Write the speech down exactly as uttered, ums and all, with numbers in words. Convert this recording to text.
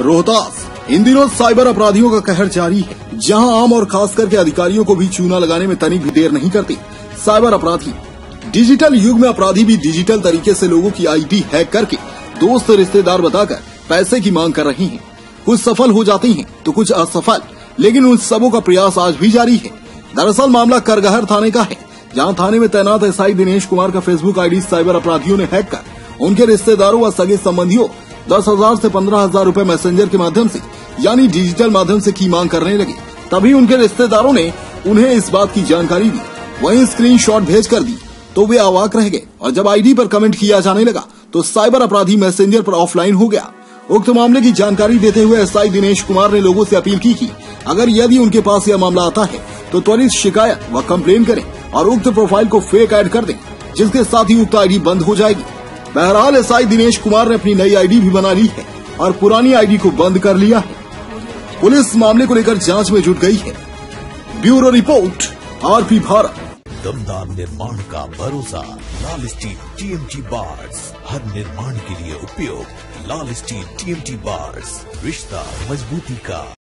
रोहतास, इन दिनों साइबर अपराधियों का कहर जारी है, जहां आम और खास करके अधिकारियों को भी चूना लगाने में तनिक भी देर नहीं करते। साइबर अपराधी डिजिटल युग में अपराधी भी डिजिटल तरीके से लोगों की आईडी हैक करके दोस्त रिश्तेदार बताकर पैसे की मांग कर रहे हैं। कुछ सफल हो जाते हैं तो कुछ असफल, लेकिन उन सबों का प्रयास आज भी जारी है। दरअसल मामला करगहर थाने का है, जहां थाने में तैनात एसआई दिनेश कुमार का फेसबुक आईडी साइबर अपराधियों ने हैक कर उनके रिश्तेदारों व सगे संबंधियों दस हजार से पंद्रह हजार रूपए मैसेंजर के माध्यम से यानी डिजिटल माध्यम से की मांग करने लगे। तभी उनके रिश्तेदारों ने उन्हें इस बात की जानकारी दी, वहीं स्क्रीनशॉट भेज कर दी तो वे अवाक रह गए। और जब आईडी पर कमेंट किया जाने लगा तो साइबर अपराधी मैसेंजर पर ऑफलाइन हो गया। उक्त मामले की जानकारी देते हुए एसआई दिनेश कुमार ने लोगों से अपील की कि अगर यदि उनके पास यह मामला आता है तो त्वरित शिकायत व कंप्लेन करें और उक्त प्रोफाइल को फेक ऐड कर दें, जिसके साथ ही उक्त आईडी बंद हो जाएगी। बहरहाल एसआई दिनेश कुमार ने अपनी नई आईडी भी बना ली है और पुरानी आईडी को बंद कर लिया है। पुलिस मामले को लेकर जांच में जुट गई है। Bureau report, RP Bharat. दमदार निर्माण का भरोसा, लाल स्टील टीएमटी बार्स, हर निर्माण के लिए उपयोग। लाल स्टील टीएमटी बार्स, रिश्ता मजबूती का।